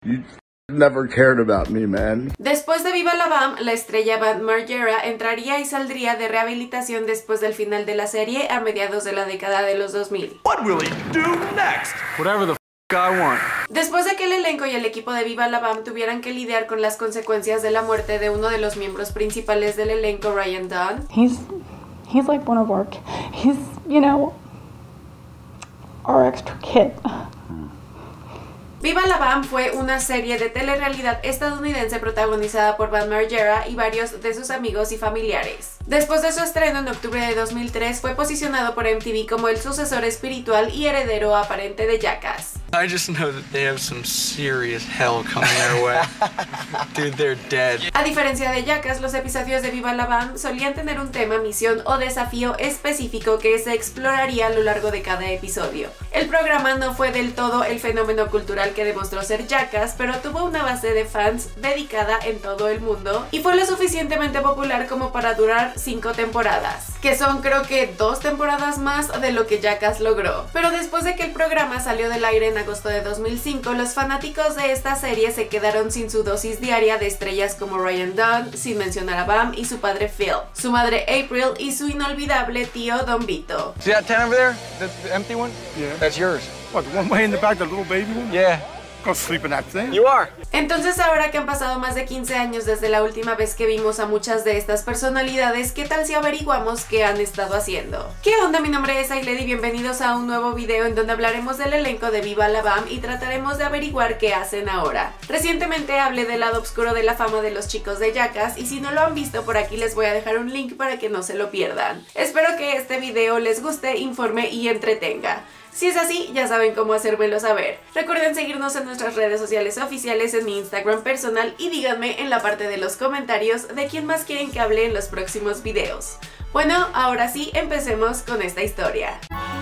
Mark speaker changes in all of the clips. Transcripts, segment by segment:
Speaker 1: You never cared about me, man.
Speaker 2: Después de Viva la Bam, la estrella Bam Margera entraría y saldría de rehabilitación después del final de la serie a mediados de la década de los 2000.
Speaker 3: What will he do next? Whatever the f I want.
Speaker 2: Después de que el elenco y el equipo de Viva la Bam tuvieran que lidiar con las consecuencias de la muerte de uno de los miembros principales del elenco, Ryan Dunn.
Speaker 4: He's like one of our, he's, you know, our extra kid.
Speaker 2: Viva la Bam fue una serie de telerrealidad estadounidense protagonizada por Bam Margera y varios de sus amigos y familiares. Después de su estreno en octubre de 2003, fue posicionado por MTV como el sucesor espiritual y heredero aparente de Jackass.
Speaker 5: I just know that they have some serious hell coming their way. Dude, they're dead.
Speaker 2: A diferencia de Jackass, los episodios de Viva la Bam solían tener un tema, misión o desafío específico que se exploraría a lo largo de cada episodio. El programa no fue del todo el fenómeno cultural que demostró ser Jackass, pero tuvo una base de fans dedicada en todo el mundo y fue lo suficientemente popular como para durar 5 temporadas, que son creo que 2 temporadas más de lo que Jackass logró. Pero después de que el programa salió del aire en agosto de 2005, los fanáticos de esta serie se quedaron sin su dosis diaria de estrellas como Ryan Dunn, sin mencionar a Bam y su padre Phil, su madre April y su inolvidable tío Don Vito.
Speaker 5: See that tent over there? The empty one? Yeah. That's yours.
Speaker 1: What, the one way in the back, the little baby one?
Speaker 5: Yeah.
Speaker 1: Go sleep in that thing.
Speaker 5: You are.
Speaker 2: Entonces, ahora que han pasado más de 15 años desde la última vez que vimos a muchas de estas personalidades, ¿qué tal si averiguamos qué han estado haciendo? ¿Qué onda? Mi nombre es Ailed y bienvenidos a un nuevo video en donde hablaremos del elenco de Viva la Bam y trataremos de averiguar qué hacen ahora. Recientemente hablé del lado oscuro de la fama de los chicos de Jackass y si no lo han visto, por aquí les voy a dejar un link para que no se lo pierdan. Espero que este video les guste, informe y entretenga. Si es así, ya saben cómo hacérmelo saber. Recuerden seguirnos en nuestras redes sociales oficiales, en mi Instagram personal y díganme en la parte de los comentarios de quién más quieren que hable en los próximos videos. Bueno, ahora sí, empecemos con esta historia.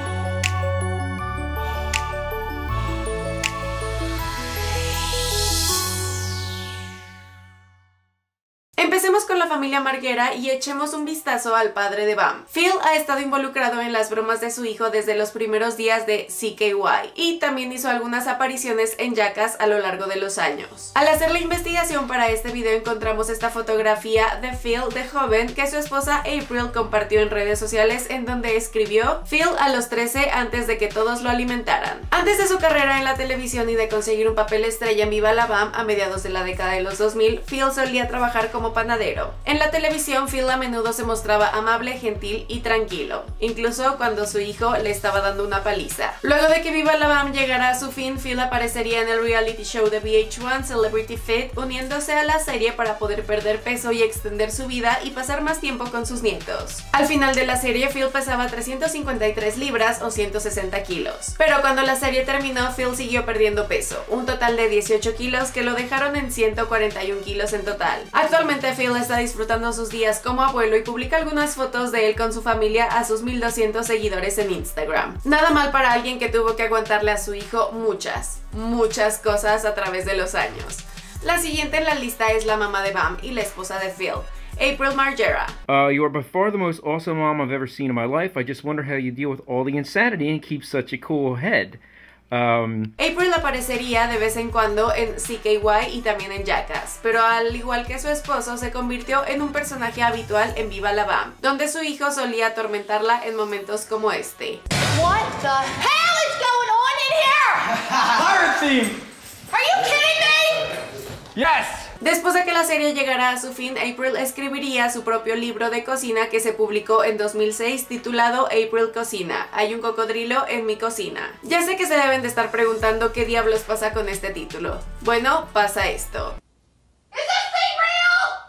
Speaker 2: Empecemos con la familia Margera y echemos un vistazo al padre de Bam. Phil ha estado involucrado en las bromas de su hijo desde los primeros días de CKY y también hizo algunas apariciones en Jackass a lo largo de los años. Al hacer la investigación para este video encontramos esta fotografía de Phil de joven que su esposa April compartió en redes sociales, en donde escribió: Phil a los 13 antes de que todos lo alimentaran. Antes de su carrera en la televisión y de conseguir un papel estrella en Viva la Bam a mediados de la década de los 2000, Phil solía trabajar como panadero. En la televisión, Phil a menudo se mostraba amable, gentil y tranquilo, incluso cuando su hijo le estaba dando una paliza. Luego de que Viva la Bam llegara a su fin, Phil aparecería en el reality show de VH1 Celebrity Fit, uniéndose a la serie para poder perder peso y extender su vida y pasar más tiempo con sus nietos. Al final de la serie, Phil pesaba 353 libras o 160 kilos. Pero cuando la serie terminó, Phil siguió perdiendo peso, un total de 18 kilos que lo dejaron en 141 kilos en total. Actualmente Phil está disfrutando sus días como abuelo y publica algunas fotos de él con su familia a sus 1200 seguidores en Instagram. Nada mal para alguien que tuvo que aguantarle a su hijo muchas cosas a través de los años. La siguiente en la lista es la mamá de Bam y la esposa de Phil, April Margera.
Speaker 6: You are by far the most awesome mom I've ever seen in my life. I just wonder how you deal with all the insanity and keep such a cool head.
Speaker 2: April aparecería de vez en cuando en CKY y también en Jackass, pero al igual que su esposo se convirtió en un personaje habitual en Viva la Bam, donde su hijo solía atormentarla en momentos como este.
Speaker 7: What the hell is going on in here?
Speaker 3: Pirate theme!
Speaker 7: Are you kidding me?
Speaker 3: Yes!
Speaker 2: Después de que la serie llegara a su fin, April escribiría su propio libro de cocina que se publicó en 2006 titulado April Cocina. Hay un cocodrilo en mi cocina. Ya sé que se deben de estar preguntando qué diablos pasa con este título. Bueno, pasa esto.
Speaker 7: Is this thing real?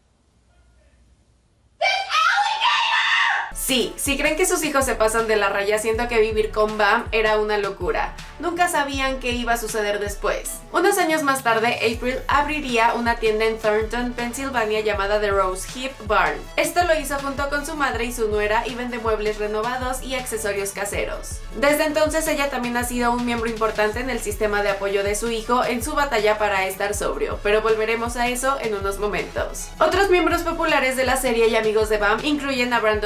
Speaker 7: This alligator!
Speaker 2: Sí, si creen que sus hijos se pasan de la raya, siento que vivir con Bam era una locura. Nunca sabían qué iba a suceder después. Unos años más tarde, April abriría una tienda en Thornton, Pensilvania llamada The Rose Hip Barn. Esto lo hizo junto con su madre y su nuera y vende muebles renovados y accesorios caseros. Desde entonces ella también ha sido un miembro importante en el sistema de apoyo de su hijo en su batalla para estar sobrio, pero volveremos a eso en unos momentos. Otros miembros populares de la serie y amigos de Bam incluyen a Brandon DiCamillo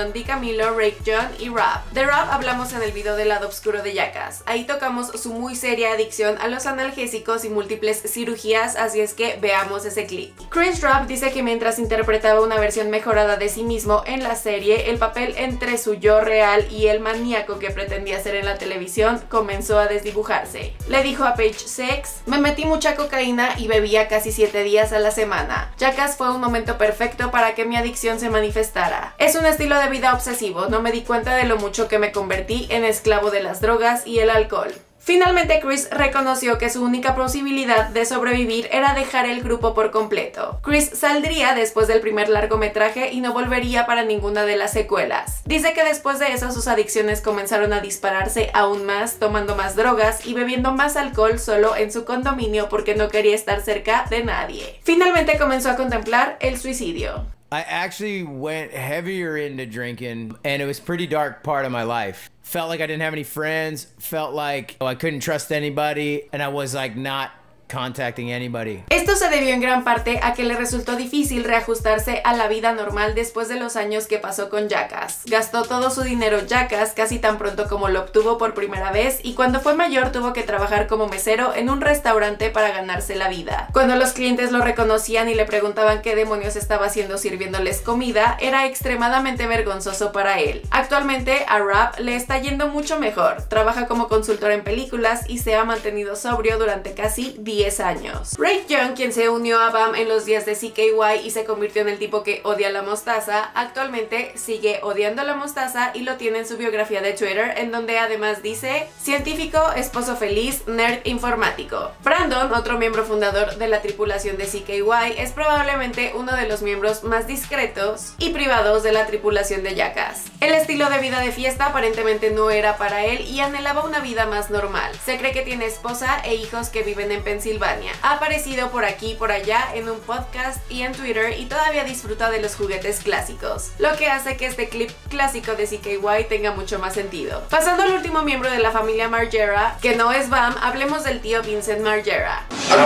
Speaker 2: Camilo, Rake John y Rob. De Rob hablamos en el video del lado oscuro de Jackass. Ahí tocamos su muy seria adicción a los analgésicos y múltiples cirugías, así es que veamos ese clip. Chris Rob dice que mientras interpretaba una versión mejorada de sí mismo en la serie, el papel entre su yo real y el maníaco que pretendía ser en la televisión comenzó a desdibujarse. Le dijo a Page Six: "Me metí mucha cocaína y bebía casi 7 días a la semana. Jackass fue un momento perfecto para que mi adicción se manifestara. Es un estilo de vida obsesivo, no me di cuenta de lo mucho que me convertí en esclavo de las drogas y el alcohol". Finalmente, Chris reconoció que su única posibilidad de sobrevivir era dejar el grupo por completo. Chris saldría después del primer largometraje y no volvería para ninguna de las secuelas. Dice que después de eso sus adicciones comenzaron a dispararse aún más, tomando más drogas y bebiendo más alcohol solo en su condominio porque no quería estar cerca de nadie. Finalmente comenzó a contemplar el suicidio.
Speaker 8: I actually went heavier into drinking, and it was a pretty dark part of my life. Felt like I didn't have any friends, felt like I couldn't trust anybody, and I was like not contacting anybody.
Speaker 2: Esto se debió en gran parte a que le resultó difícil reajustarse a la vida normal después de los años que pasó con Jackass. Gastó todo su dinero Jackass casi tan pronto como lo obtuvo por primera vez, y cuando fue mayor tuvo que trabajar como mesero en un restaurante para ganarse la vida. Cuando los clientes lo reconocían y le preguntaban qué demonios estaba haciendo sirviéndoles comida, era extremadamente vergonzoso para él. Actualmente a Rob le está yendo mucho mejor. Trabaja como consultor en películas y se ha mantenido sobrio durante casi 10 años. Rake John, quien se unió a BAM en los días de CKY y se convirtió en el tipo que odia la mostaza, actualmente sigue odiando la mostaza y lo tiene en su biografía de Twitter, en donde además dice: científico, esposo feliz, nerd informático. Brandon, otro miembro fundador de la tripulación de CKY, es probablemente uno de los miembros más discretos y privados de la tripulación de Jackass. El estilo de vida de fiesta aparentemente no era para él y anhelaba una vida más normal. Se cree que tiene esposa e hijos que viven en Pensilvania. Ha aparecido por aquí y por allá en un podcast y en Twitter y todavía disfruta de los juguetes clásicos, lo que hace que este clip clásico de CKY tenga mucho más sentido. Pasando al último miembro de la familia Margera, que no es BAM, hablemos del tío Vincent Margera.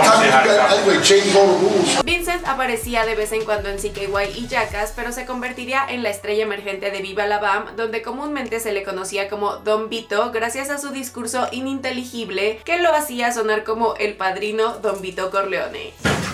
Speaker 2: Vincent aparecía de vez en cuando en CKY y Jackass, pero se convertiría en la estrella emergente de Viva la BAM, donde comúnmente se le conocía como Don Vito, gracias a su discurso ininteligible que lo hacía sonar como el padrino Don Vito Corleone.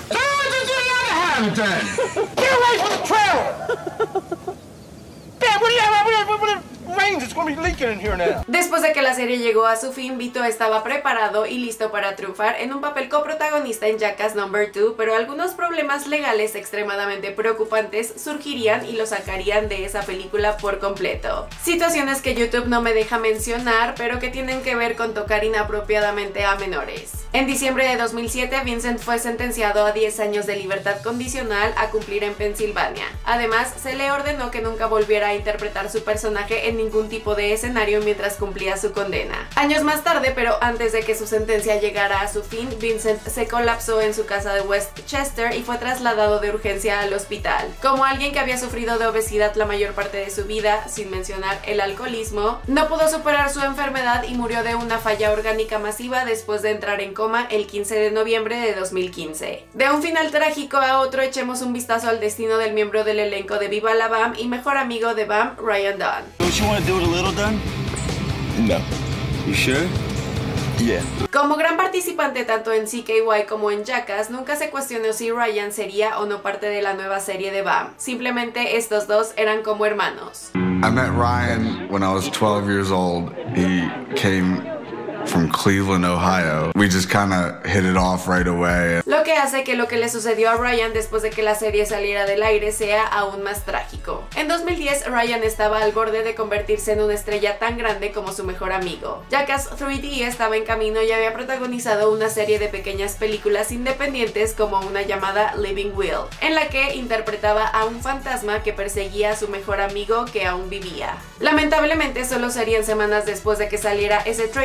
Speaker 2: Después de que la serie llegó a su fin, Vito estaba preparado y listo para triunfar en un papel coprotagonista en Jackass No. 2, pero algunos problemas legales extremadamente preocupantes surgirían y lo sacarían de esa película por completo. Situaciones que YouTube no me deja mencionar, pero que tienen que ver con tocar inapropiadamente a menores. En diciembre de 2007, Vincent fue sentenciado a 10 años de libertad condicional a cumplir en Pensilvania. Además, se le ordenó que nunca volviera a interpretar su personaje en ningún tipo de escenario mientras cumplía su condena. Años más tarde, pero antes de que su sentencia llegara a su fin, Vincent se colapsó en su casa de Westchester y fue trasladado de urgencia al hospital. Como alguien que había sufrido de obesidad la mayor parte de su vida, sin mencionar el alcoholismo, no pudo superar su enfermedad y murió de una falla orgánica masiva después de entrar en coma el 15 de noviembre de 2015. De un final trágico a otro, echemos un vistazo al destino del miembro del elenco de Viva la BAM y mejor amigo de BAM, Ryan Dunn.
Speaker 3: Don't you want to do it a little, Dunn? No. You sure? Yeah.
Speaker 2: Como gran participante tanto en CKY como en Jackass, nunca se cuestionó si Ryan sería o no parte de la nueva serie de BAM. Simplemente estos dos eran como hermanos.
Speaker 1: I met Ryan when I was 12 years old. He came from Cleveland, Ohio. We just kind of hit it off right away.
Speaker 2: Lo que hace que lo que le sucedió a Ryan después de que la serie saliera del aire sea aún más trágico. En 2010, Ryan estaba al borde de convertirse en una estrella tan grande como su mejor amigo. Jackass 3D estaba en camino y había protagonizado una serie de pequeñas películas independientes como una llamada Living Will, en la que interpretaba a un fantasma que perseguía a su mejor amigo que aún vivía. Lamentablemente, solo serían semanas después de que saliera ese tráiler que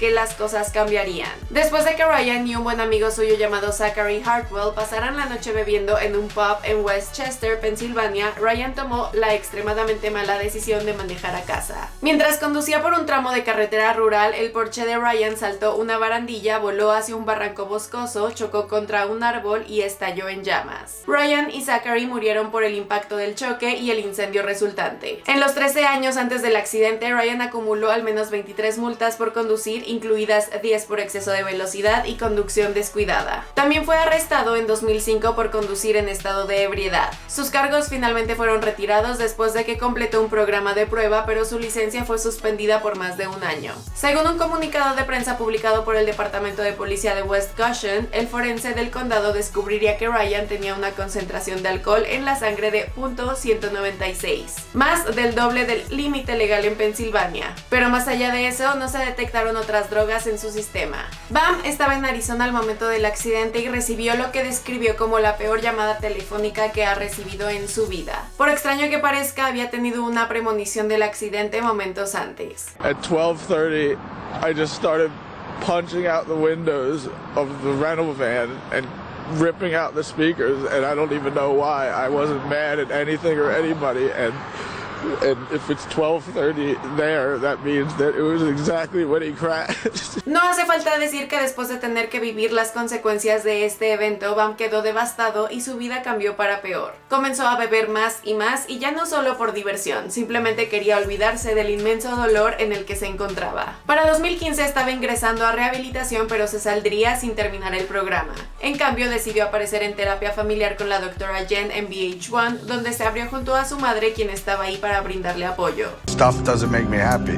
Speaker 2: que las cosas cambiarían. Después de que Ryan y un buen amigo suyo llamado Zachary Hartwell pasaran la noche bebiendo en un pub en Westchester, Pensilvania, Ryan tomó la extremadamente mala decisión de manejar a casa. Mientras conducía por un tramo de carretera rural, el Porsche de Ryan saltó una barandilla, voló hacia un barranco boscoso, chocó contra un árbol y estalló en llamas. Ryan y Zachary murieron por el impacto del choque y el incendio resultante. En los 13 años antes del accidente, Ryan acumuló al menos 23 multas por conducir, incluidas 10 por exceso de velocidad y conducción descuidada. También fue arrestado en 2005 por conducir en estado de ebriedad. Sus cargos finalmente fueron retirados después de que completó un programa de prueba, pero su licencia fue suspendida por más de un año. Según un comunicado de prensa publicado por el Departamento de Policía de West Goshen, el forense del condado descubriría que Ryan tenía una concentración de alcohol en la sangre de .196, más del doble del límite legal en Pensilvania. Pero más allá de eso, no se detectaron otras drogas en su sistema. Bam estaba en Arizona al momento del accidente y recibió lo que describió como la peor llamada telefónica que ha recibido en su vida. Por extraño que parezca, había tenido una premonición del accidente momentos antes.
Speaker 3: At 12:30, I just started punching out the windows of the rental van and ripping out the speakers, and I don't even know why. I wasn't mad at anything or anybody, and if it's 12:30 there, that means that it was exactly when he crashed.
Speaker 2: No hace falta decir que después de tener que vivir las consecuencias de este evento, Bam quedó devastado y su vida cambió para peor. Comenzó a beber más y ya no solo por diversión, simplemente quería olvidarse del inmenso dolor en el que se encontraba. Para 2015 estaba ingresando a rehabilitación, pero se saldría sin terminar el programa. En cambio, decidió aparecer en terapia familiar con la doctora Jen en VH1, donde se abrió junto a su madre, quien estaba ahí para brindarle apoyo.
Speaker 1: Stuff doesn't make me happy.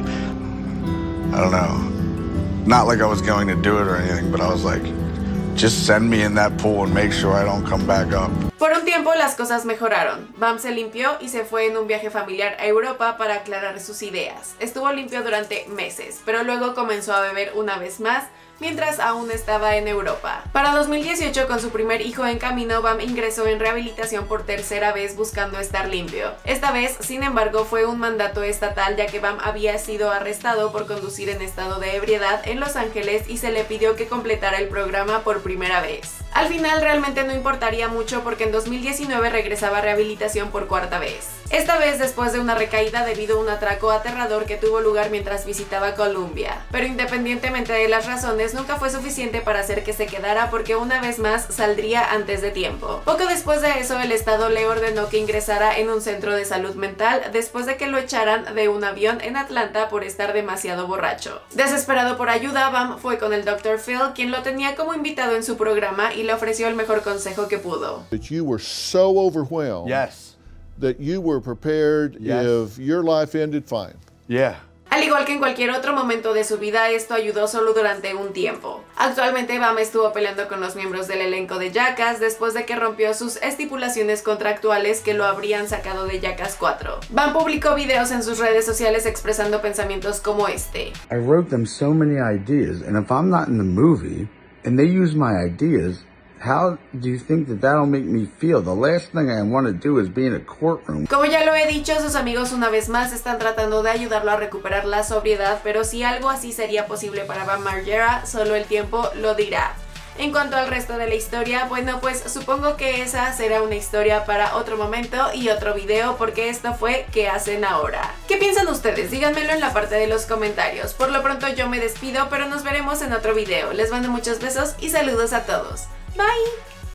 Speaker 1: I don't know. Not like I was going to do it or anything, but I was like, just send me in that pool and make sure I don't come back up.
Speaker 2: Por un tiempo las cosas mejoraron. Bam se limpió y se fue en un viaje familiar a Europa para aclarar sus ideas. Estuvo limpio durante meses, pero luego comenzó a beber una vez más, mientras aún estaba en Europa. Para 2018, con su primer hijo en camino, Bam ingresó en rehabilitación por tercera vez buscando estar limpio. Esta vez, sin embargo, fue un mandato estatal, ya que Bam había sido arrestado por conducir en estado de ebriedad en Los Ángeles y se le pidió que completara el programa por primera vez. Al final realmente no importaría mucho porque en 2019 regresaba a rehabilitación por cuarta vez. Esta vez después de una recaída debido a un atraco aterrador que tuvo lugar mientras visitaba Columbia. Pero independientemente de las razones, nunca fue suficiente para hacer que se quedara, porque una vez más saldría antes de tiempo. Poco después de eso, el estado le ordenó que ingresara en un centro de salud mental después de que lo echaran de un avión en Atlanta por estar demasiado borracho. Desesperado por ayuda, Bam fue con el Dr. Phil, quien lo tenía como invitado en su programa y le ofreció el mejor consejo que pudo.
Speaker 9: That you were so overwhelmed.
Speaker 3: Yes.
Speaker 9: That you were prepared if your life ended, fine.
Speaker 3: Yeah.
Speaker 2: Al igual que en cualquier otro momento de su vida, esto ayudó solo durante un tiempo. Actualmente, Bam estuvo peleando con los miembros del elenco de Jackass después de que rompió sus estipulaciones contractuales que lo habrían sacado de Jackass 4. Bam publicó videos en sus redes sociales expresando pensamientos como este.
Speaker 1: I wrote them so many ideas, and if I'm not in the movie, and they use my ideas, how do you think that that'll make me feel? The last thing I want to do is be in a courtroom.
Speaker 2: Como ya lo he dicho, sus amigos una vez más están tratando de ayudarlo a recuperar la sobriedad, pero si algo así sería posible para Bam Margera, solo el tiempo lo dirá. En cuanto al resto de la historia, bueno, pues supongo que esa será una historia para otro momento y otro video, porque esto fue ¿Qué hacen ahora? ¿Qué piensan ustedes? Díganmelo en la parte de los comentarios. Por lo pronto yo me despido, pero nos veremos en otro video. Les mando muchos besos y saludos a todos. Bye!